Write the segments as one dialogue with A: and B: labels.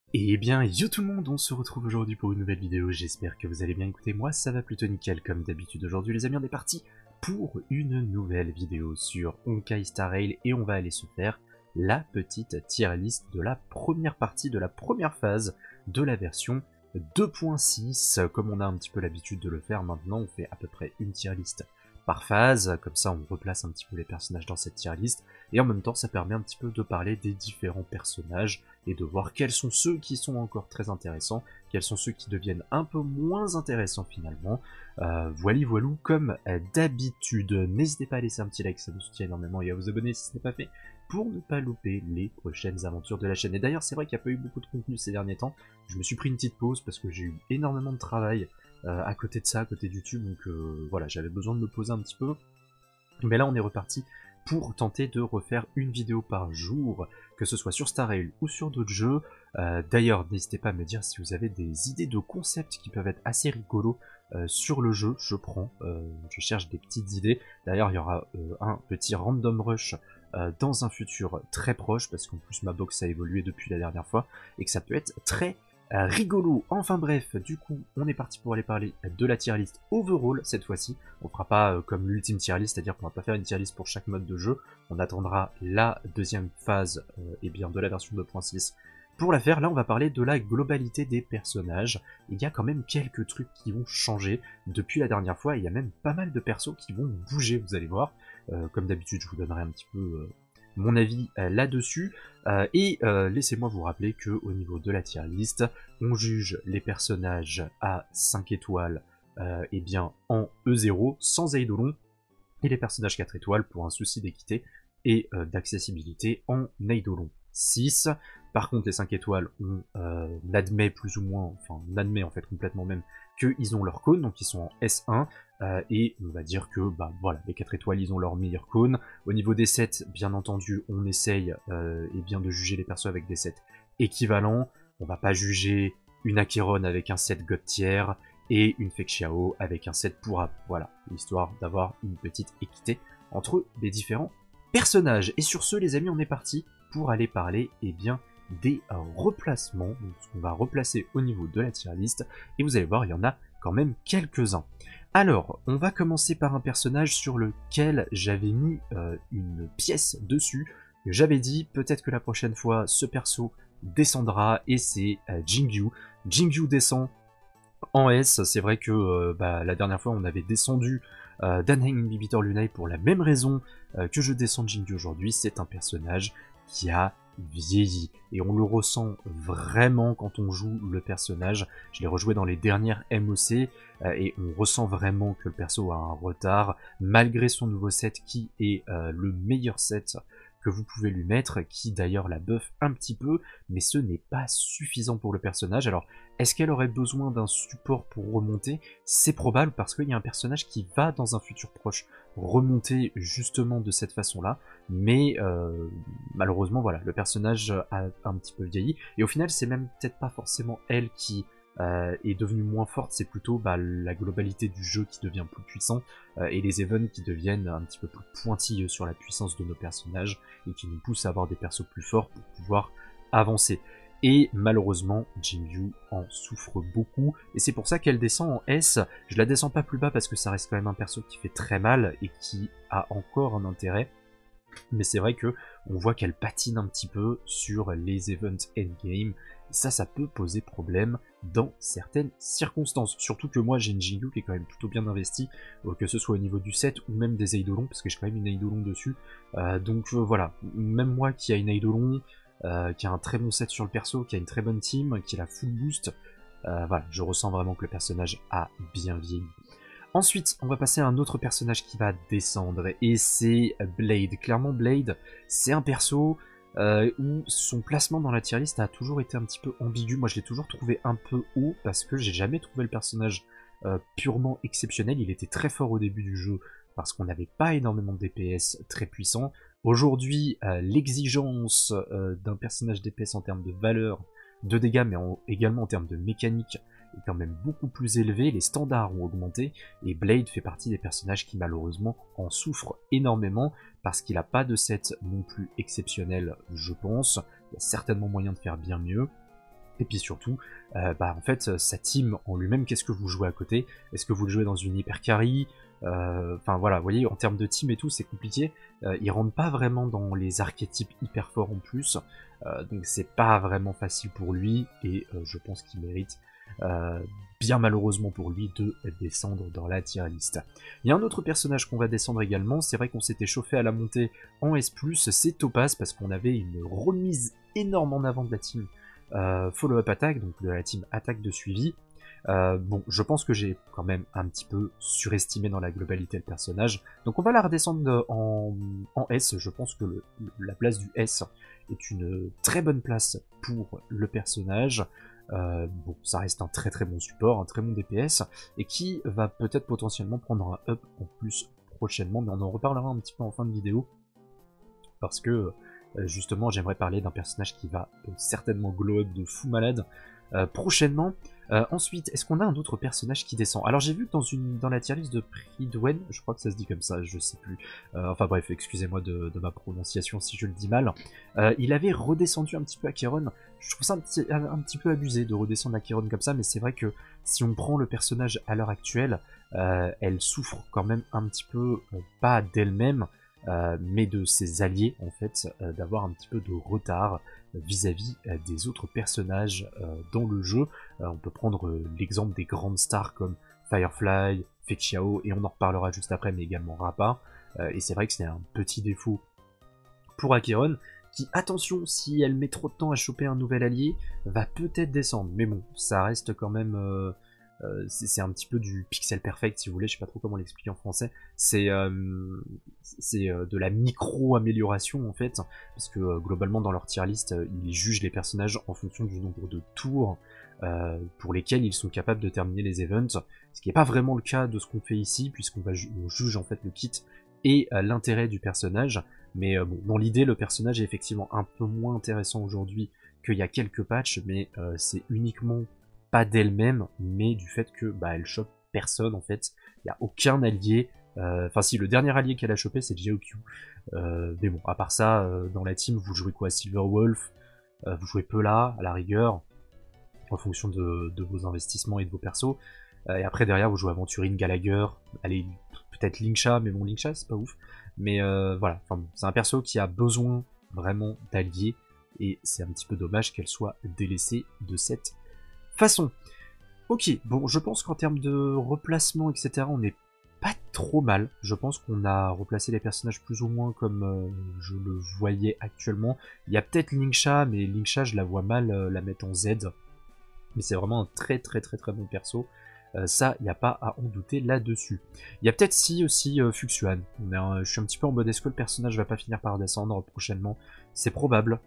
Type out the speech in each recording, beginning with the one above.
A: Eh bien, yo tout le monde, on se retrouve aujourd'hui pour une nouvelle vidéo, j'espère que vous allez bien. Écoutez, moi ça va plutôt nickel comme d'habitude. Aujourd'hui les amis, on est parti pour une nouvelle vidéo sur Honkai Star Rail et on va aller se faire la petite tier list de la première partie, de la première phase de la version 2.6. Comme on a un petit peu l'habitude de le faire maintenant, on fait à peu près une tier list par phase, comme ça on replace un petit peu les personnages dans cette tier list, et en même temps ça permet un petit peu de parler des différents personnages, et de voir quels sont ceux qui sont encore très intéressants, quels sont ceux qui deviennent un peu moins intéressants finalement. Voili voilou comme d'habitude. N'hésitez pas à laisser un petit like, ça nous soutient énormément, et à vous abonner si ce n'est pas fait, pour ne pas louper les prochaines aventures de la chaîne. Et d'ailleurs c'est vrai qu'il n'y a pas eu beaucoup de contenu ces derniers temps, je me suis pris une petite pause parce que j'ai eu énormément de travail à côté de ça, à côté de YouTube, donc voilà, j'avais besoin de me poser un petit peu. Mais là on est reparti pour tenter de refaire une vidéo par jour, que ce soit sur Star Rail ou sur d'autres jeux. D'ailleurs, n'hésitez pas à me dire si vous avez des idées de concepts qui peuvent être assez rigolos sur le jeu, je prends, je cherche des petites idées. D'ailleurs, il y aura un petit random rush dans un futur très proche, parce qu'en plus ma box a évolué depuis la dernière fois, et que ça peut être très rigolo. Enfin bref, du coup, on est parti pour aller parler de la tier list overall cette fois-ci. On fera pas comme l'ultime tier list, c'est-à-dire qu'on va pas faire une tier list pour chaque mode de jeu. On attendra la deuxième phase et bien de la version 2.6 pour la faire. Là, on va parler de la globalité des personnages. Il y a quand même quelques trucs qui vont changer depuis la dernière fois. Il y a même pas mal de persos qui vont bouger, vous allez voir. Comme d'habitude, je vous donnerai un petit peu mon avis là-dessus, et laissez-moi vous rappeler que au niveau de la tier list, on juge les personnages à 5 étoiles et bien en E0 sans Eidolon, et les personnages 4 étoiles pour un souci d'équité et d'accessibilité en Eidolon 6. Par contre les 5 étoiles, on admet plus ou moins, enfin on admet en fait complètement même, qu'ils ont leur cône, donc ils sont en S1, et on va dire que bah voilà, les 4 étoiles ils ont leur meilleur cône. Au niveau des sets, bien entendu, on essaye et bien de juger les persos avec des sets équivalents. On va pas juger une Acheron avec un set God tier et une Fekchiao avec un set Pura. Voilà, histoire d'avoir une petite équité entre les différents personnages. Et sur ce les amis, on est parti pour aller parler bien des replacements, donc ce qu'on va replacer au niveau de la tier list, et vous allez voir, il y en a quand même quelques-uns. Alors, on va commencer par un personnage sur lequel j'avais mis une pièce dessus, que j'avais dit, peut-être que la prochaine fois, ce perso descendra, et c'est Jingyu. Jingyu descend en S, c'est vrai que la dernière fois, on avait descendu Danheng Inhibitor Lunai pour la même raison que je descends Jingyu aujourd'hui. C'est un personnage qui a vieilli, et on le ressent vraiment quand on joue le personnage. Je l'ai rejoué dans les dernières MOC, et on ressent vraiment que le perso a un retard, malgré son nouveau set qui est le meilleur set que vous pouvez lui mettre, qui d'ailleurs la buff un petit peu, mais ce n'est pas suffisant pour le personnage. Alors, est-ce qu'elle aurait besoin d'un support pour remonter? C'est probable, parce qu'il y a un personnage qui va dans un futur proche remonter justement de cette façon-là, mais malheureusement voilà, le personnage a un petit peu vieilli, et au final c'est même peut-être pas forcément elle qui est devenue moins forte, c'est plutôt la globalité du jeu qui devient plus puissant, et les events qui deviennent un petit peu plus pointilleux sur la puissance de nos personnages, et qui nous poussent à avoir des persos plus forts pour pouvoir avancer. Et malheureusement, Jingyu en souffre beaucoup, et c'est pour ça qu'elle descend en S. Je la descends pas plus bas parce que ça reste quand même un perso qui fait très mal, et qui a encore un intérêt, mais c'est vrai que on voit qu'elle patine un petit peu sur les events endgame, et ça peut poser problème dans certaines circonstances. Surtout que moi j'ai une Jingyu qui est quand même plutôt bien investie, que ce soit au niveau du set ou même des Eidolons, parce que j'ai quand même une Eidolon dessus. Donc voilà, même moi qui a une Eidolon, qui a un très bon set sur le perso, qui a une très bonne team, qui a la full boost, voilà, je ressens vraiment que le personnage a bien vieilli. Ensuite, on va passer à un autre personnage qui va descendre, et c'est Blade. Clairement, Blade, c'est un perso où son placement dans la tier list a toujours été un petit peu ambigu. Moi, je l'ai toujours trouvé un peu haut, parce que j'ai jamais trouvé le personnage purement exceptionnel. Il était très fort au début du jeu, parce qu'on n'avait pas énormément de DPS très puissants. Aujourd'hui, l'exigence d'un personnage DPS en termes de valeur, de dégâts, mais également en termes de mécanique, est quand même beaucoup plus élevé, les standards ont augmenté, et Blade fait partie des personnages qui malheureusement en souffrent énormément, parce qu'il n'a pas de set non plus exceptionnel, je pense. Il y a certainement moyen de faire bien mieux, Et puis surtout, en fait, sa team en lui-même, qu'est-ce que vous jouez à côté? Est-ce que vous le jouez dans une hyper carry? Enfin voilà, vous voyez, en termes de team et tout, c'est compliqué. Il rentre pas vraiment dans les archétypes hyper forts en plus, donc c'est pas vraiment facile pour lui, et je pense qu'il mérite, bien malheureusement pour lui, de descendre dans la tier list. Il y a un autre personnage qu'on va descendre également, c'est vrai qu'on s'était chauffé à la montée en S+, c'est Topaz, parce qu'on avait une remise énorme en avant de la team follow-up attack, donc de la team attaque de suivi. Bon, je pense que j'ai quand même un petit peu surestimé dans la globalité le personnage, donc on va la redescendre en S. Je pense que la place du S est une très bonne place pour le personnage. Bon, ça reste un très très bon support, un très bon DPS, et qui va peut-être potentiellement prendre un up en plus prochainement, mais on en reparlera un petit peu en fin de vidéo, parce que justement j'aimerais parler d'un personnage qui va certainement glow up de fou malade prochainement. Ensuite, est-ce qu'on a un autre personnage qui descend? Alors j'ai vu que dans la tier list de Pridwen, je crois que ça se dit comme ça, je sais plus. Enfin bref, excusez-moi de ma prononciation si je le dis mal. Il avait redescendu un petit peu Acheron. Je trouve ça un petit peu abusé de redescendre Acheron comme ça, mais c'est vrai que si on prend le personnage à l'heure actuelle, elle souffre quand même un petit peu, pas d'elle-même, mais de ses alliés en fait, d'avoir un petit peu de retard vis-à-vis des autres personnages dans le jeu. On peut prendre l'exemple des grandes stars comme Firefly, Feixiao, et on en reparlera juste après, mais également Rappa. Et c'est vrai que c'est un petit défaut pour Acheron, qui, attention, si elle met trop de temps à choper un nouvel allié, va peut-être descendre. Mais bon, ça reste quand même... c'est un petit peu du pixel perfect si vous voulez, je sais pas trop comment l'expliquer en français. C'est de la micro-amélioration en fait, parce que globalement dans leur tier list, ils jugent les personnages en fonction du nombre de tours pour lesquels ils sont capables de terminer les events, ce qui n'est pas vraiment le cas de ce qu'on fait ici, puisqu'on on juge en fait le kit et l'intérêt du personnage. Mais bon, dans l'idée, le personnage est effectivement un peu moins intéressant aujourd'hui qu'il y a quelques patchs, mais c'est uniquement pas d'elle-même, mais du fait que elle chope personne en fait. Il n'y a aucun allié. Enfin si, le dernier allié qu'elle a chopé c'est Jiaoqiu. Mais bon, à part ça, dans la team, vous jouez quoi? Silverwolf, vous jouez Pela à la rigueur, en fonction de vos investissements et de vos persos. Et après derrière vous jouez Aventurine, Gallagher, allez, peut-être Linksha, mais bon Linksha c'est pas ouf. Mais voilà, enfin, c'est un perso qui a besoin vraiment d'alliés, et c'est un petit peu dommage qu'elle soit délaissée de cette façon. Ok, bon, je pense qu'en termes de replacement, etc., on n'est pas trop mal. Je pense qu'on a replacé les personnages plus ou moins comme je le voyais actuellement. Il y a peut-être Linksha, mais Linksha, je la vois mal la mettre en Z. Mais c'est vraiment un très très très très bon perso. Ça, il n'y a pas à en douter là-dessus. Il y a peut-être si aussi Fuxuan. Je suis un petit peu en mode est-ce que le personnage va pas finir par descendre prochainement? C'est probable.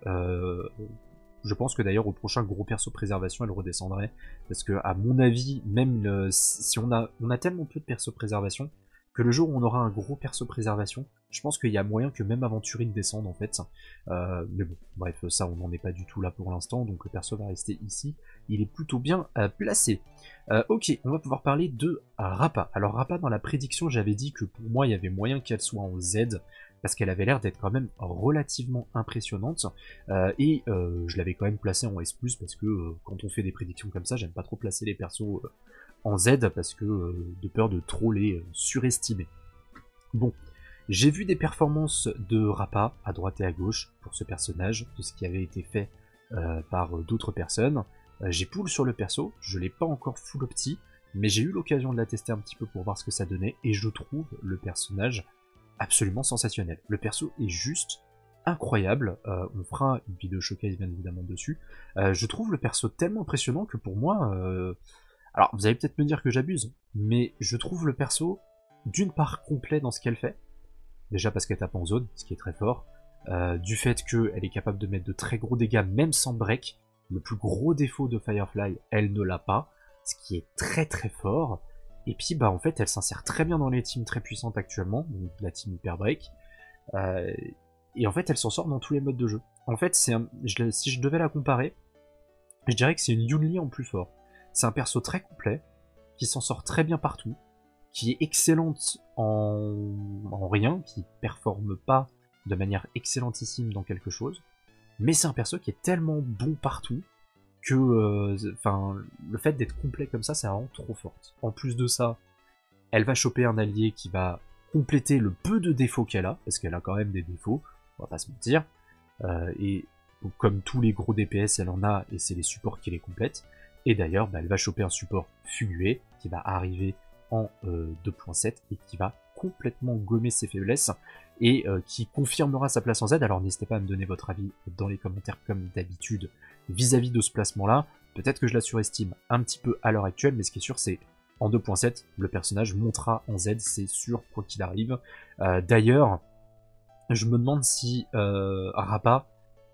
A: Je pense que d'ailleurs au prochain gros perso préservation elle redescendrait, parce que à mon avis, même si on a tellement peu de perso préservation, que le jour où on aura un gros perso préservation, je pense qu'il y a moyen que même Aventurine descende en fait. Mais bon, bref, ça on n'en est pas du tout là pour l'instant, donc le perso va rester ici. Il est plutôt bien placé. Ok, on va pouvoir parler de Rappa. Alors Rappa, dans la prédiction, j'avais dit que pour moi il y avait moyen qu'elle soit en Z, parce qu'elle avait l'air d'être quand même relativement impressionnante, et je l'avais quand même placée en S+, parce que quand on fait des prédictions comme ça, j'aime pas trop placer les persos en Z, parce que de peur de trop les surestimer. Bon, j'ai vu des performances de Rappa à droite et à gauche pour ce personnage, de ce qui avait été fait par d'autres personnes. J'ai pull sur le perso, je l'ai pas encore full opti, mais j'ai eu l'occasion de la tester un petit peu pour voir ce que ça donnait, et je trouve le personnage absolument sensationnel. Le perso est juste incroyable, on fera une vidéo showcase bien évidemment dessus. Je trouve le perso tellement impressionnant que pour moi, alors vous allez peut-être me dire que j'abuse, mais je trouve le perso d'une part complet dans ce qu'elle fait, déjà parce qu'elle tape en zone, ce qui est très fort, du fait qu'elle est capable de mettre de très gros dégâts même sans break. Le plus gros défaut de Firefly, elle ne l'a pas, ce qui est très très fort. Et puis en fait elle s'insère très bien dans les teams très puissantes actuellement, donc la team Hyper Break, et en fait elle s'en sort dans tous les modes de jeu. En fait si je devais la comparer, je dirais que c'est une Yunli en plus fort. C'est un perso très complet, qui s'en sort très bien partout, qui est excellente en rien, qui performe pas de manière excellentissime dans quelque chose, mais c'est un perso qui est tellement bon partout que, enfin, le fait d'être complet comme ça la rend trop forte. En plus de ça, elle va choper un allié qui va compléter le peu de défauts qu'elle a, parce qu'elle a quand même des défauts, on va pas se mentir, et donc, comme tous les gros DPS, elle en a, et c'est les supports qui les complètent. Et d'ailleurs, bah, elle va choper un support Fugué, qui va arriver en 2.7, et qui va complètement gommer ses faiblesses, et qui confirmera sa place en Z. Alors n'hésitez pas à me donner votre avis dans les commentaires, comme d'habitude, vis-à-vis de ce placement-là. Peut-être que je la surestime un petit peu à l'heure actuelle, mais ce qui est sûr, c'est en 2.7, le personnage montera en Z, c'est sûr, quoi qu'il arrive. D'ailleurs, je me demande si Rappa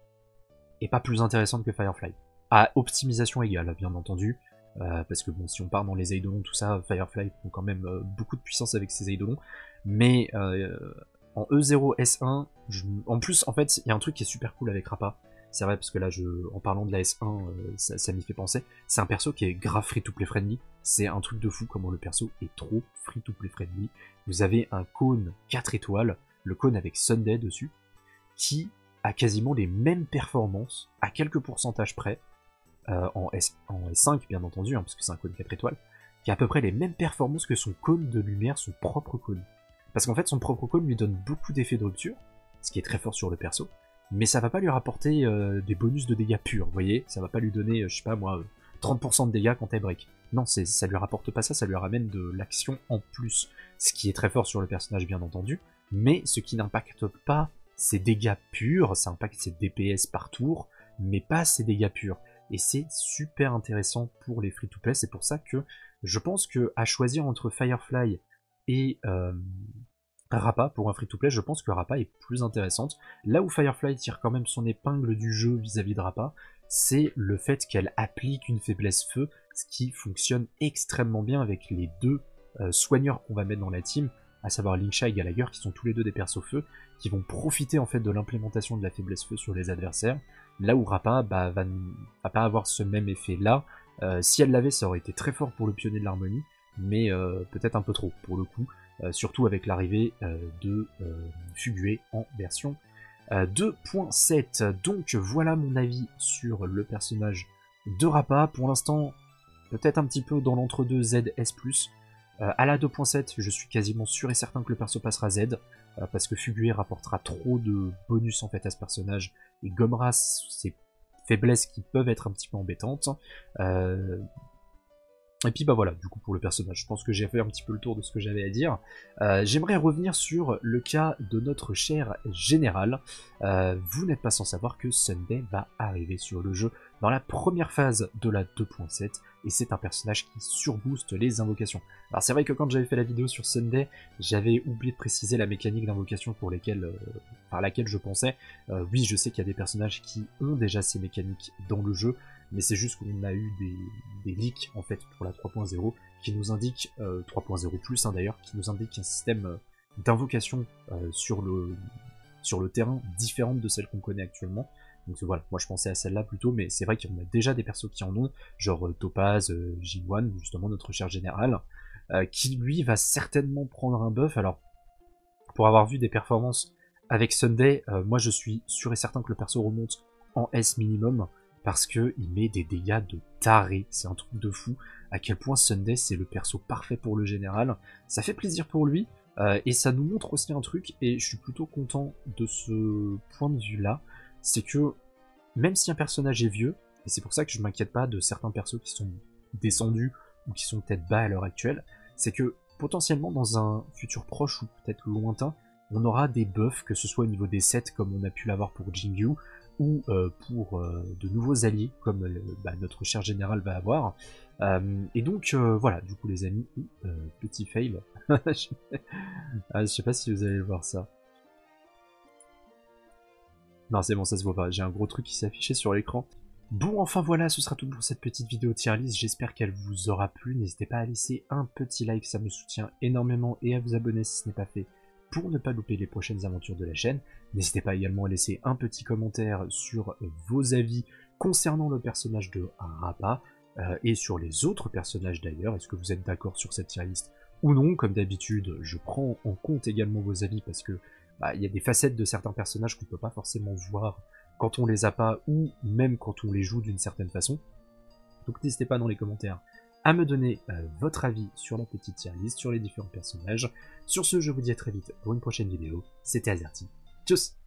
A: est pas plus intéressante que Firefly. À optimisation égale, bien entendu. Parce que bon, si on part dans les Eidolons, tout ça, Firefly prend quand même beaucoup de puissance avec ses Eidolons. Mais en E0 S1, en plus, en fait, il y a un truc qui est super cool avec Rappa. C'est vrai, parce que là, en parlant de la S1, ça m'y fait penser. C'est un perso qui est grave free-to-play friendly. C'est un truc de fou comment le perso est trop free-to-play friendly. Vous avez un cône 4 étoiles, le cône avec Sunday dessus, qui a quasiment les mêmes performances, à quelques pourcentages près, en S5 bien entendu, hein, parce que c'est un cône 4 étoiles, qui a à peu près les mêmes performances que son cône de lumière, son propre cône. Parce qu'en fait son propre cône lui donne beaucoup d'effets de rupture, ce qui est très fort sur le perso, mais ça va pas lui rapporter des bonus de dégâts purs, vous voyez, ça va pas lui donner, je sais pas moi, 30% de dégâts quand elle break. Non, ça lui rapporte pas ça, ça lui ramène de l'action en plus, ce qui est très fort sur le personnage bien entendu, mais ce qui n'impacte pas ses dégâts purs, ça impacte ses DPS par tour, mais pas ses dégâts purs. Et c'est super intéressant pour les free-to-play, c'est pour ça que je pense que à choisir entre Firefly et Rappa pour un free-to-play, je pense que Rappa est plus intéressante. Là où Firefly tire quand même son épingle du jeu vis-à-vis de Rappa, c'est le fait qu'elle applique une faiblesse feu, ce qui fonctionne extrêmement bien avec les deux soigneurs qu'on va mettre dans la team, à savoir Lingsha et Gallagher, qui sont tous les deux des persos feu, qui vont profiter en fait de l'implémentation de la faiblesse feu sur les adversaires, là où Rappa va pas avoir ce même effet là. Si elle l'avait, ça aurait été très fort pour le pionnier de l'harmonie, mais peut-être un peu trop pour le coup, surtout avec l'arrivée de Fugué en version 2.7. Donc voilà mon avis sur le personnage de Rappa. Pour l'instant, peut-être un petit peu dans l'entre-deux ZS+. À la 2.7, je suis quasiment sûr et certain que le perso passera Z, parce que Fugué rapportera trop de bonus en fait à ce personnage, et gommera ses faiblesses qui peuvent être un petit peu embêtantes. Et puis bah voilà, du coup pour le personnage, je pense que j'ai fait un petit peu le tour de ce que j'avais à dire. J'aimerais revenir sur le cas de notre cher général. Vous n'êtes pas sans savoir que Sunday va arriver sur le jeu dans la première phase de la 2.7, et c'est un personnage qui surbooste les invocations. Alors c'est vrai que quand j'avais fait la vidéo sur Sunday, j'avais oublié de préciser la mécanique d'invocation par laquelle je pensais. Oui, je sais qu'il y a des personnages qui ont déjà ces mécaniques dans le jeu, mais c'est juste qu'on a eu des leaks en fait pour la 3.0 qui nous indiquent, 3.0 plus d'ailleurs, qui nous indiquent un système d'invocation sur le terrain différente de celle qu'on connaît actuellement. Donc voilà, moi je pensais à celle-là plutôt, mais c'est vrai qu'on a déjà des persos qui en ont, genre Topaz, J1, justement notre cher général, qui lui va certainement prendre un buff. Alors, pour avoir vu des performances avec Sunday, moi je suis sûr et certain que le perso remonte en S minimum, parce que il met des dégâts de taré, c'est un truc de fou, à quel point Sunday c'est le perso parfait pour le général, ça fait plaisir pour lui, et ça nous montre aussi un truc, et je suis plutôt content de ce point de vue là, c'est que même si un personnage est vieux, et c'est pour ça que je m'inquiète pas de certains persos qui sont descendus, ou qui sont peut-être bas à l'heure actuelle, c'est que potentiellement dans un futur proche ou peut-être lointain, on aura des buffs, que ce soit au niveau des sets comme on a pu l'avoir pour Jingyu, ou pour de nouveaux alliés comme notre cher général va avoir. Et donc voilà, du coup les amis, petit fail. Je sais pas si vous allez voir ça. Non c'est bon, ça se voit pas, j'ai un gros truc qui s'est affiché sur l'écran. Bon, enfin voilà, ce sera tout pour cette petite vidéo tier list, j'espère qu'elle vous aura plu, n'hésitez pas à laisser un petit like, ça me soutient énormément, et à vous abonner si ce n'est pas fait, pour ne pas louper les prochaines aventures de la chaîne. N'hésitez pas également à laisser un petit commentaire sur vos avis concernant le personnage de Rappa, et sur les autres personnages d'ailleurs, est-ce que vous êtes d'accord sur cette tier list ou non. Comme d'habitude, je prends en compte également vos avis, parce que il y a des facettes de certains personnages qu'on peut pas forcément voir quand on les a pas, ou même quand on les joue d'une certaine façon. Donc n'hésitez pas dans les commentaires à me donner votre avis sur la petite tier list, sur les différents personnages. Sur ce, je vous dis à très vite pour une prochaine vidéo. C'était Azerty. Tchuss!